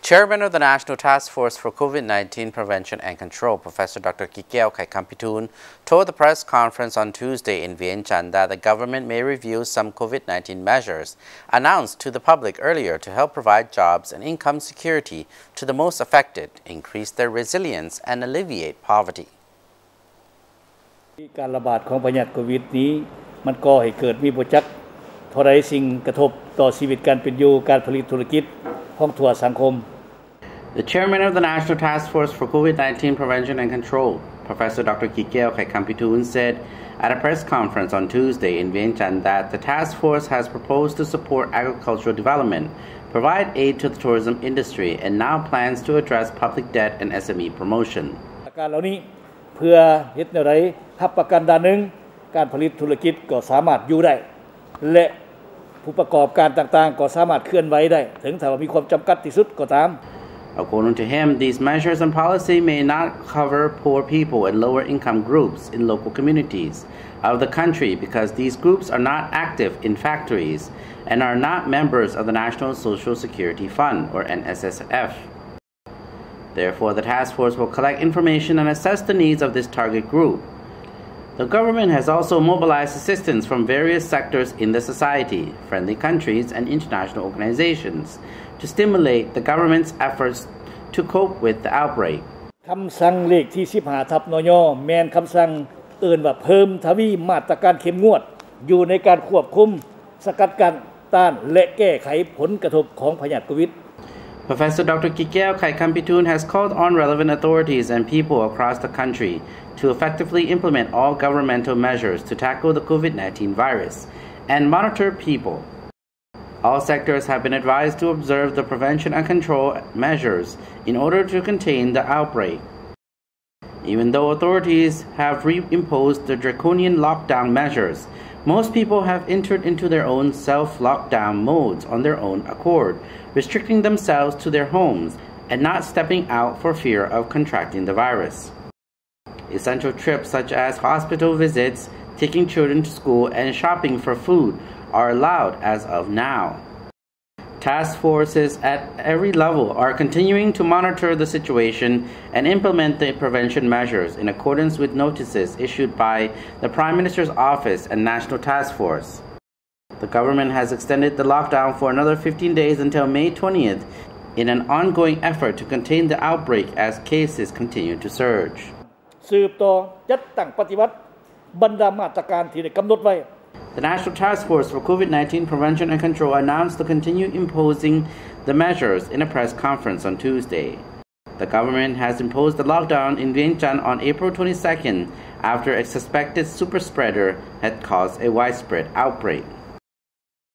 Chairman of the National Task Force for COVID-19 Prevention and Control, Professor Dr. Kikeo Kaikhampitun, told the press conference on Tuesday in Vientiane that the government may review some COVID-19 measures announced to the public earlier to help provide jobs and income security to the most affected, increase their resilience, and alleviate poverty. การระบาดของพยาธิโควิดนี้มันก่อให้เกิดมีบ่จักเท่าใดสิ่งกระทบต่อชีวิตการเป็นอยู่การผลิตธุรกิจของทั่วสังคม The chairman of the National Task Force for COVID-19 Prevention and Control, Professor Dr. Kikeo Kaikhampitun, said at a press conference on Tuesday in Vientiane that the task force has proposed to support agricultural development, provide aid to the tourism industry, and now plans to address public debt and SME promotion. การเหล่านี้เพื่อเฮ็ดแนวใดรับประกันด้านหนึ่งการผลิตธุรกิจก็สามารถอยู่ได้และผู้ประกอบการต่างๆก็สามารถเคลื่อนไหวได้ถึงถ้ามีความจำกัดที่สุดก็ตาม According to him, these measures and policy may not cover poor people and lower income groups in local communities of the country because these groups are not active in factories and are not members of the National Social Security Fund or NSSF. Therefore, the task force will collect information and assess the needs of this target group. The government has also mobilized assistance from various sectors in the society, friendly countries, and international organizations to stimulate the government's efforts to cope with the outbreak. คำสั่งเลขที่15/นย.แม่นคำสั่งเอิ้นว่าเพิ่มทวีมาตรการเข้มงวดอยู่ในการควบคุมสกัดกั้นต้านและแก้ไขผลกระทบของพยาธิโควิด Professor Dr. Kikeo Kaikhampitun has called on relevant authorities and people across the country to effectively implement all governmental measures to tackle the COVID-19 virus and monitor people. All sectors have been advised to observe the prevention and control measures in order to contain the outbreak. Even though authorities have reimposed the draconian lockdown measures, most people have entered into their own self-lockdown modes on their own accord, restricting themselves to their homes and not stepping out for fear of contracting the virus. Essential trips such as hospital visits, taking children to school, and shopping for food are allowed as of now. Task forces at every level are continuing to monitor the situation and implement the prevention measures in accordance with notices issued by the Prime Minister's Office and National Task Force. The government has extended the lockdown for another 15 days until May 20th in an ongoing effort to contain the outbreak as cases continue to surge. สืบต่อจัดตั้งปฏิบัติบรรดามาตรการที่ได้กำหนดไว้ The National Task Force for COVID-19 Prevention and Control announced to continue imposing the measures in a press conference on Tuesday. The government has imposed the lockdown in Vientiane on April 22nd after a suspected super spreader had caused a widespread outbreak.